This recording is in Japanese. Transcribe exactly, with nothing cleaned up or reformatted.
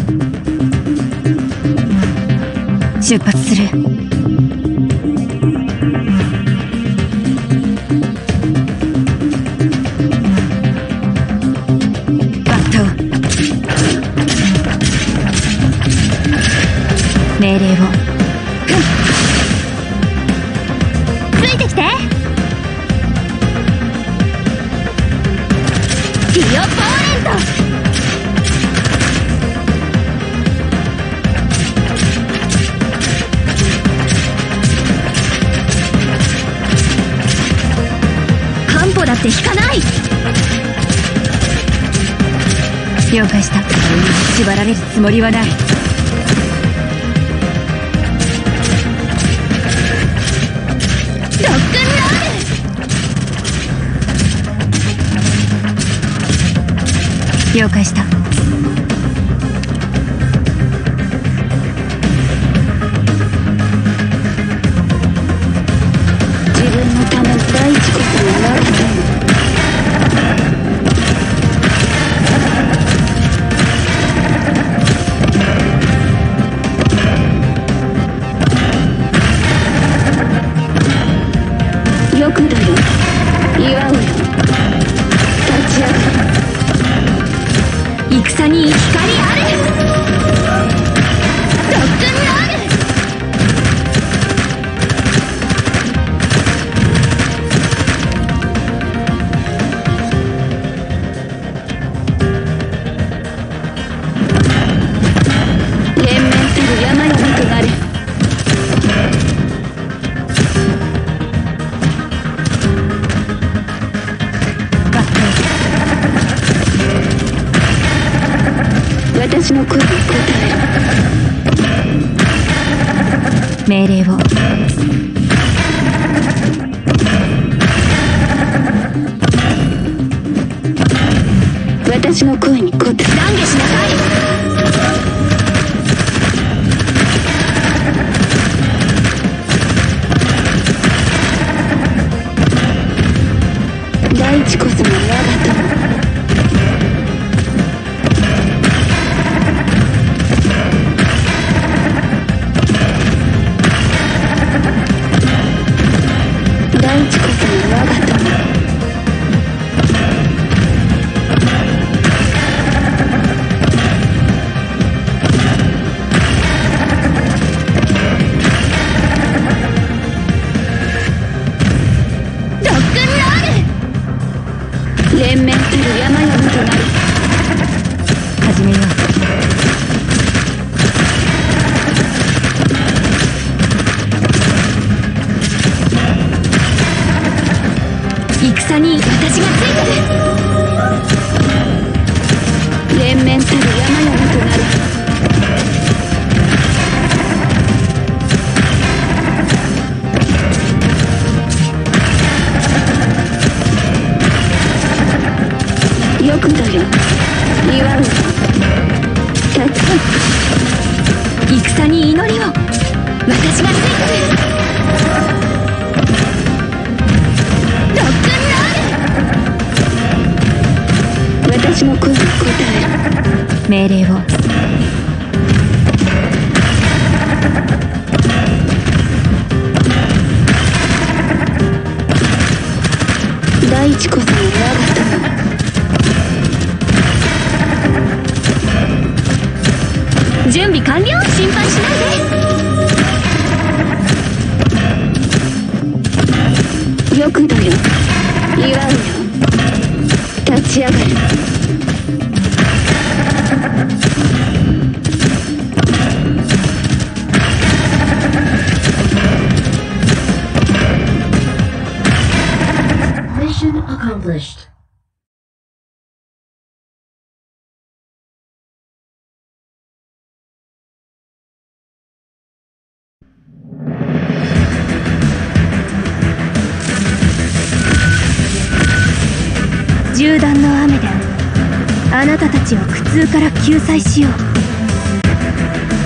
出発する。命令を。ついてきて。ディオポーレント。半歩だって引かない。了解した。縛られるつもりはない。了解した。自分のための第一こそがなるよくだよ、祝うよ。立ち上がる。戦に光ある。ロックンロール。連綿たる山々となれ。私の声に応える。命令を。私の声に応える。懺悔しなさい。大地こそが我が友。連綿たる山々となる。始めよう。戦に私がついてる。連綿たる山々となる。よくだよ、祝う。立つ。戦に祈りを。私がついてる。ロックンロール。私の声に応える。命令を。大地こその我が友。準備完了。心配しないで。よくだよ、祝うよ。立ち上がる。 Mission accomplished. 銃弾の雨であなたたちを苦痛から救済しよう。